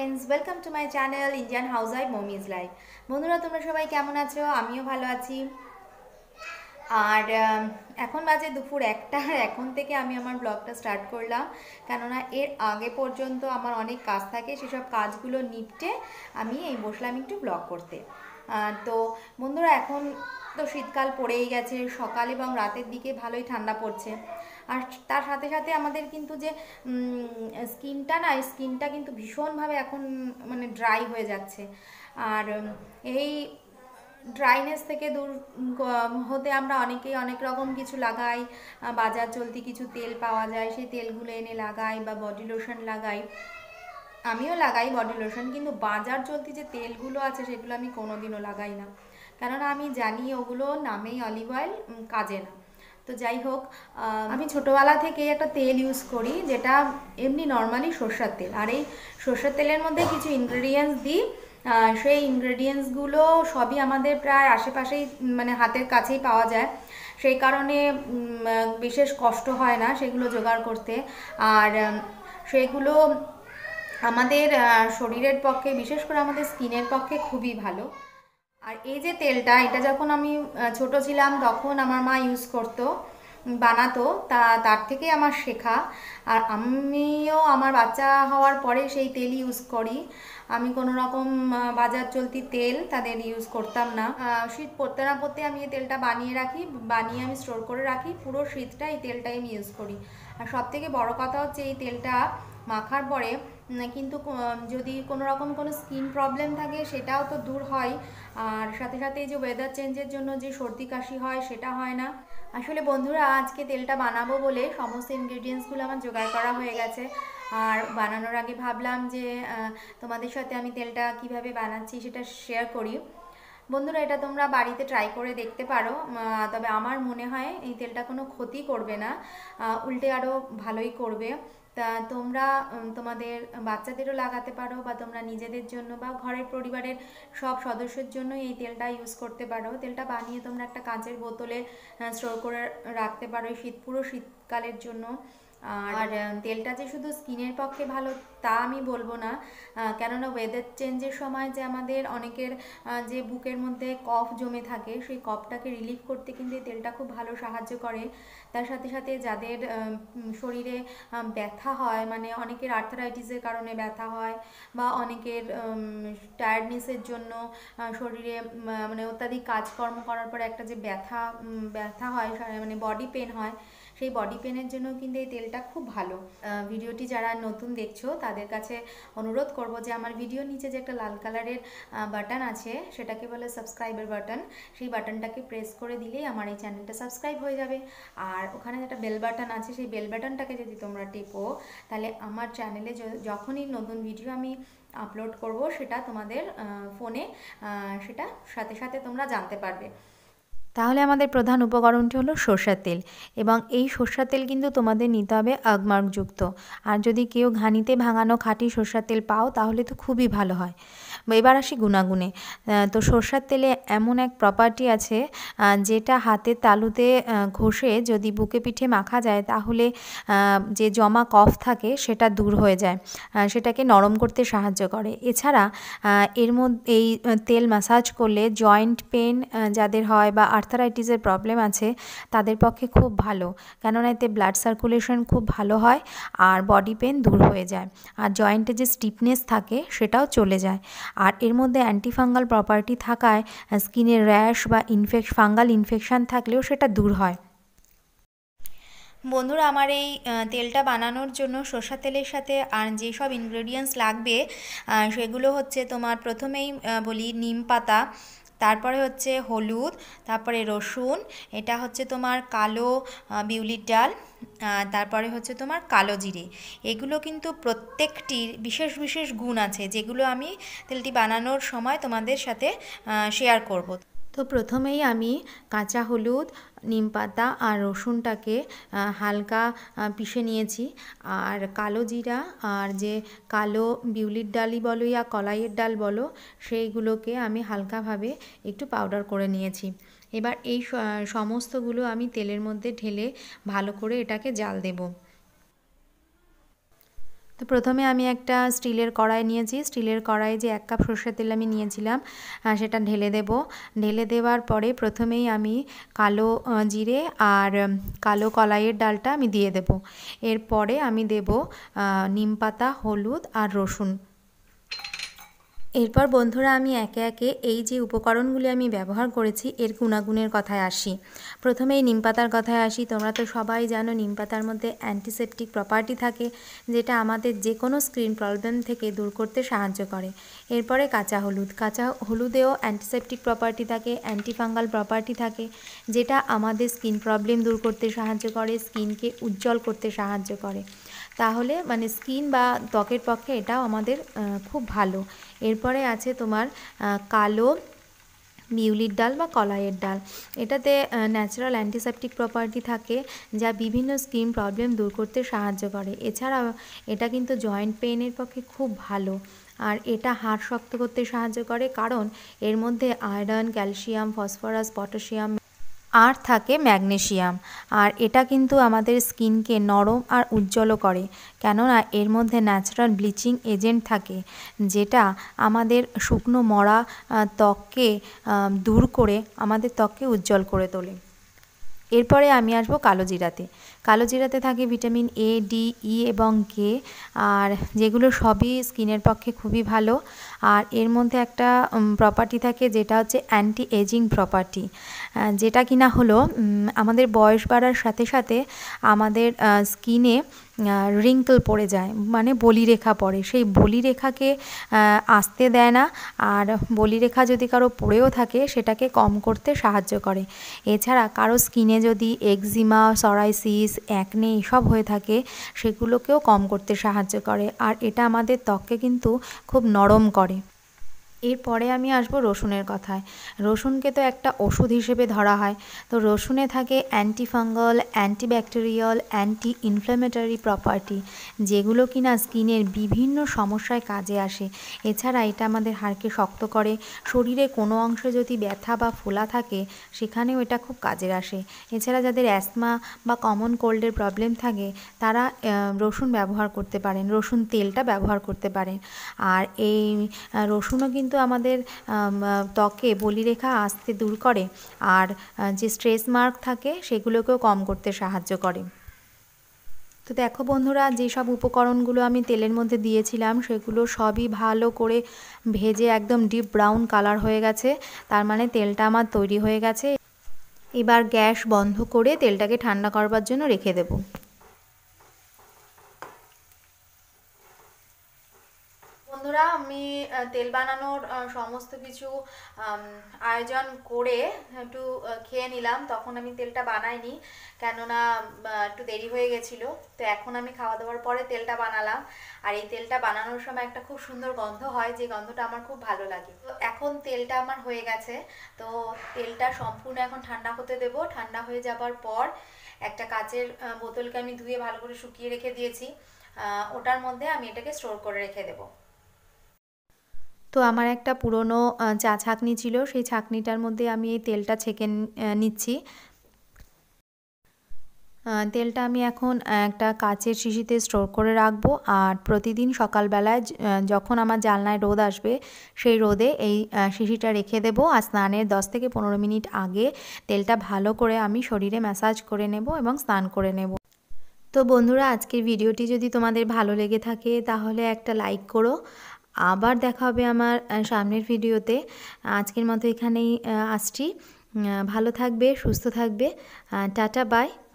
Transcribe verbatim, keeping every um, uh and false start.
Friends welcome to my channel Indian housewife mommy's life. बंधुरा तुम्हारा सबाई केमन आछो? आमिও ভালো আছি। আর এখন বাজে দুপুর একটা, আর এখন থেকে আমি আমার ব্লগটা স্টার্ট করলাম, কেননা এর আগে পর্যন্ত আমার অনেক কাজ থাকে, সেসব কাজগুলো নিপটে আমি এই বসলাম একটু ব্লগ করতে। তো বন্ধুরা এখন তো শীতকাল পড়েই গেছে, সকাল এবং রাতের দিকে ভালোই ঠান্ডা পড়ছে, আর তার সাথে সাথে আমাদের কিন্তু যে স্কিনটা না, স্কিনটা কিন্তু ভীষণভাবে এখন মানে ড্রাই হয়ে যাচ্ছে। আর এই ড্রাইনেস থেকে দূর হতে আমরা অনেকেই অনেক রকম কিছু লাগাই, বাজার চলতি কিছু তেল পাওয়া যায়, সেই তেলগুলো এনে লাগাই বা বডি লোশন লাগাই। আমিও লাগাই বডি লোশন, কিন্তু বাজার চলতি যে তেলগুলো আছে সেগুলো আমি কোনোদিনও লাগাই না, কেননা আমি জানি ওগুলো নামেই অলিভ অয়েল, কাজে না। তো যাই হোক, আমি ছোটোবেলা থেকে একটা তেল ইউজ করি যেটা এমনি নর্মালি সর্ষের তেল, আর এই সর্ষের তেলের মধ্যে কিছু ইনগ্রেডিয়েন্টস দিই। সেই ইনগ্রেডিয়েন্টসগুলো সবই আমাদের প্রায় আশেপাশেই মানে হাতের কাছেই পাওয়া যায়, সেই কারণে বিশেষ কষ্ট হয় না সেগুলো জোগাড় করতে। আর সেগুলো আমাদের শরীরের পক্ষে, বিশেষ করে আমাদের স্কিনের পক্ষে খুবই ভালো। আর এই যে তেলটা, এটা যখন আমি ছোট ছিলাম তখন আমার মা ইউজ করতো, বানাতো, তা তার থেকে আমার শেখা। আর আমিও আমার বাচ্চা হওয়ার পরে সেই তেল ইউজ করি। আমি কোনো রকম বাজার চলতি তেল তাদের ইউজ করতাম না। শীত পড়তে না পড়তে আমি এই তেলটা বানিয়ে রাখি, বানিয়ে আমি স্টোর করে রাখি, পুরো শীতটা এই তেলটাই আমি ইউজ করি। আর সব থেকে বড়ো কথা হচ্ছে এই তেলটা মাখার পরে কিন্তু যদি কোনো রকম কোনো স্কিন প্রবলেম থাকে সেটাও তো দূর হয়, আর সাথে সাথে এই যে ওয়েদার চেঞ্জের জন্য যে সর্দি কাশি হয় সেটা হয় না। আসলে বন্ধুরা, আজকে তেলটা বানাবো বলে সমস্ত ইনগ্রেডিয়েন্টসগুলো আমার জোগাড় করা হয়ে গেছে, আর বানানোর আগে ভাবলাম যে তোমাদের সাথে আমি তেলটা কিভাবে বানাচ্ছি সেটা শেয়ার করি। বন্ধুরা, এটা তোমরা বাড়িতে ট্রাই করে দেখতে পারো, তবে আমার মনে হয় এই তেলটা কোনো ক্ষতি করবে না, উল্টে আরও ভালোই করবে। তা তোমরা তোমাদের বাচ্চাদেরও লাগাতে পারো, বা তোমরা নিজেদের জন্য বা ঘরের পরিবারের সব সদস্যের জন্য এই তেলটা ইউজ করতে পারো। তেলটা বানিয়ে তোমরা একটা কাঁচের বোতলে স্টোর করে রাখতে পারো শীত পুরো শীতকালের জন্য। আর তেলটা যে শুধু স্কিনের পক্ষে ভালো তা আমি বলবো না, কেননা ওয়েদার চেঞ্জের সময় যে আমাদের অনেকের যে বুকের মধ্যে কফ জমে থাকে, সেই কফটাকে রিলিফ করতে কিন্তু এই তেলটা খুব ভালো সাহায্য করে। তার সাথে সাথে যাদের শরীরে ব্যথা হয়, মানে অনেকের আর্থারাইটিসের কারণে ব্যথা হয়, বা অনেকের টায়ার্ডনেসের জন্য শরীরে মানে অত্যাধিক কাজকর্ম করার পর একটা যে ব্যথা ব্যথা হয়, মানে বডি পেন হয়, সেই বডি পেনের জন্য কিন্তু এই তেলটা খুব ভালো। ভিডিওটি যারা নতুন দেখছো তাদের কাছে অনুরোধ করব যে আমার ভিডিওর নিচে যে একটা লাল কালারের বাটন আছে সেটাকে বলে সাবস্ক্রাইবার বাটন, সেই বাটনটাকে প্রেস করে দিলেই আমার এই চ্যানেলটা সাবস্ক্রাইব হয়ে যাবে। আর ওখানে একটা বেল বাটন আছে, সেই বেল বাটনটাকে যদি তোমরা টিপো তাহলে আমার চ্যানেলে যখনই নতুন ভিডিও আমি আপলোড করব সেটা তোমাদের ফোনে সেটা সাথে সাথে তোমরা জানতে পারবে। তাহলে আমাদের প্রধান উপকরণটি হলো সরষের তেল, এবং এই সরষের তেল কিন্তু তোমাদের নিতে হবে আগমার্কযুক্ত। আর যদি কেউ ঘানিতে ভাঙানো খাঁটি সরষের তেল পাও তাহলে তো খুবই ভালো হয়। এবার আসি গুণাগুণে। তো সরষের তেলে এমন এক প্রপার্টি আছে যেটা হাতের তালুতে ঘষে যদি বুকে পিঠে মাখা যায় তাহলে যে জমা কফ থাকে সেটা দূর হয়ে যায়, সেটাকে নরম করতে সাহায্য করে। এছাড়া এর মধ্যে এই তেল ম্যাসাজ করলে জয়েন্ট পেন যাদের হয় বা আর্থারাইটিসের প্রবলেম আছে তাদের পক্ষে খুব ভালো, কেননা এতে ব্লাড সার্কুলেশন খুব ভালো হয় আর বডি পেন দূর হয়ে যায়, আর জয়েন্টে যে স্টিফনেস থাকে সেটাও চলে যায়। আর এর মধ্যে অ্যান্টিফাঙ্গাল প্রপার্টি থাকায় স্কিনের র্যাশ বা ইনফেক ফাঙ্গাল ইনফেকশান থাকলেও সেটা দূর হয়। বন্ধুরা, আমার এই তেলটা বানানোর জন্য সরষের তেলের সাথে আর যেসব ইনগ্রেডিয়েন্টস লাগবে সেগুলো হচ্ছে তোমার প্রথমেই বলি নিম পাতা, তারপরে হচ্ছে হলুদ, তারপরে রসুন, এটা হচ্ছে তোমার কালো বিউলির ডাল, তারপরে হচ্ছে তোমার কালো জিরে। এগুলো কিন্তু প্রত্যেকটির বিশেষ বিশেষ গুণ আছে যেগুলো আমি তেলটি বানানোর সময় তোমাদের সাথে শেয়ার করব। তো প্রথমেই আমি কাঁচা হলুদ, নিম পাতা আর রসুনটাকে হালকা পিষে নিয়েছি, আর কালো জিরা আর যে কালো বিউলির ডালই বলো ইয়া কলাইয়ের ডাল বলো সেইগুলোকে আমি হালকাভাবে একটু পাউডার করে নিয়েছি। এবার এই সমস্তগুলো আমি তেলের মধ্যে ঢেলে ভালো করে এটাকে জাল দেব। তো প্রথমে আমি একটা স্টিলের কড়াই নিয়েছি, স্টিলের কড়াই যে এক কাপ সর্ষের তেল আমি নিয়েছিলাম সেটা ঢেলে দেব। ঢেলে দেওয়ার পরে প্রথমেই আমি কালো জিরে আর কালো কলাইয়ের ডালটা আমি দিয়ে দেব। এরপরে আমি দেব নিম পাতা, হলুদ আর রসুন। এরপর বন্ধুরা আমি একে একে এই যে উপকরণগুলি আমি ব্যবহার করেছি এর গুণাগুণের কথায় আসি। প্রথমেই নিম পাতার কথায় আসি। তোমরা তো সবাই জানো নিম পাতার মধ্যে অ্যান্টিসেপটিক প্রপার্টি থাকে, যেটা আমাদের যে কোনো স্কিন প্রবলেম থেকে দূর করতে সাহায্য করে। এরপরে কাঁচা হলুদ। কাঁচা হলুদেও অ্যান্টিসেপটিক প্রপার্টি থাকে, অ্যান্টিফাঙ্গাল প্রপার্টি থাকে, যেটা আমাদের স্কিন প্রবলেম দূর করতে সাহায্য করে, স্কিনকে উজ্জ্বল করতে সাহায্য করে। তাহলে মানে স্কিন বা ত্বকের পক্ষে এটাও আমাদের খুব ভালো। এরপরে আছে তোমার কালো বিউলির ডাল বা কলাইয়ের ডাল। এটাতে ন্যাচারাল অ্যান্টিসেপটিক প্রপার্টি থাকে, যা বিভিন্ন স্কিন প্রবলেম দূর করতে সাহায্য করে। এছাড়াও এটা কিন্তু জয়েন্ট পেইনের পক্ষে খুব ভালো। আর এটা হাড় শক্ত করতে সাহায্য করে, কারণ এর মধ্যে আয়রন, ক্যালসিয়াম, ফসফরাস, পটাশিয়াম আর থাকে ম্যাগনেশিয়াম। আর এটা কিন্তু আমাদের স্কিনকে নরম আর উজ্জ্বলও করে, কেননা এর মধ্যে ন্যাচারাল ব্লিচিং এজেন্ট থাকে, যেটা আমাদের শুকনো মরা ত্বককে দূর করে আমাদের ত্বককে উজ্জ্বল করে তোলে। এরপরে আমি আসবো কালো জিরাতে। কালো জিরাতে থাকে ভিটামিন এ, ডি, ই এবং কে, আর যেগুলো সবই স্কিনের পক্ষে খুবই ভালো। আর এর মধ্যে একটা প্রপার্টি থাকে যেটা হচ্ছে অ্যান্টি এজিং প্রপার্টি, যেটা কিনা হলো আমাদের বয়স বাড়ার সাথে সাথে আমাদের স্কিনে রিঙ্কল পড়ে যায়, মানে বলিরেখা পড়ে। সেই বলিরেখাকে আসতে দেয় না, আর বলিরেখা যদি কারো পড়েও থাকে সেটাকে কম করতে সাহায্য করে। এছাড়া কারো স্কিনে যদি একজিমা, সরাইসিস, অ্যাকনে এসব হয়ে থাকে সেগুলোকেও কম করতে সাহায্য করে। আর এটা আমাদের ত্বককে কিন্তু খুব নরম করে। এরপরে আমি আসবো রসুনের কথায়। রসুনকে তো একটা ওষুধ হিসেবে ধরা হয়। তো রসুনে থাকে antifungal, antibacterial, anti inflammatory property, যেগুলো কিনা স্কিনের বিভিন্ন সমস্যায় কাজে আসে। এছাড়া এটা আমাদের হাড়কে শক্ত করে। শরীরে কোনো অংশে যদি ব্যথা বা ফোলা থাকে সেখানেও এটা খুব কাজের আসে। এছাড়া যাদের অ্যাসমা বা কমন কোল্ডের প্রবলেম থাকে তারা রসুন ব্যবহার করতে পারেন, রসুন তেলটা ব্যবহার করতে পারেন। আর এই রসুনও কিন্তু কিন্তু আমাদের ত্বকে বলিরেখা আসতে দূর করে, আর যে স্ট্রেস মার্ক থাকে সেগুলোকেও কম করতে সাহায্য করে। তো দেখো বন্ধুরা, যেসব উপকরণগুলো আমি তেলের মধ্যে দিয়েছিলাম সেগুলো সবই ভালো করে ভেজে একদম ডিপ ব্রাউন কালার হয়ে গেছে, তার মানে তেলটা আমার তৈরি হয়ে গেছে। এবার গ্যাস বন্ধ করে তেলটাকে ঠান্ডা করবার জন্য রেখে দেবো। বন্ধুরা, আমি তেল বানানোর সমস্ত কিছু আয়োজন করে একটু খেয়ে নিলাম। তখন আমি তেলটা বানাইনি, কেননা একটু দেরি হয়ে গেছিলো। তো এখন আমি খাওয়া দাওয়ার পরে তেলটা বানালাম। আর এই তেলটা বানানোর সময় একটা খুব সুন্দর গন্ধ হয়, যে গন্ধটা আমার খুব ভালো লাগে। তো এখন তেলটা আমার হয়ে গেছে। তো তেলটা সম্পূর্ণ এখন ঠান্ডা হতে দেব। ঠান্ডা হয়ে যাবার পর একটা কাচের বোতলকে আমি ধুয়ে ভালো করে শুকিয়ে রেখে দিয়েছি, ওটার মধ্যে আমি এটাকে স্টোর করে রেখে দেবো। তো আমার একটা পুরনো চা ছাঁকনি ছিল, সেই ছাঁকনিটার মধ্যে আমি এই তেলটা ছেঁকে নিচ্ছি। তেলটা আমি এখন একটা কাচের শিশিতে স্টোর করে রাখবো। আর প্রতিদিন সকালবেলায় যখন আমার জানলায় রোদ আসবে সেই রোদে এই শিশিটা রেখে দেবো। আর স্নানের দশ থেকে পনেরো মিনিট আগে তেলটা ভালো করে আমি শরীরে ম্যাসাজ করে নেব এবং স্নান করে নেব। তো বন্ধুরা, আজকের ভিডিওটি যদি তোমাদের ভালো লেগে থাকে তাহলে একটা লাইক করো। আবার দেখা হবে আমার সামনের ভিডিওতে। আজকের মতো এখানেই আসছি। ভালো থাকবে, সুস্থ থাকবে। Ta ta, by.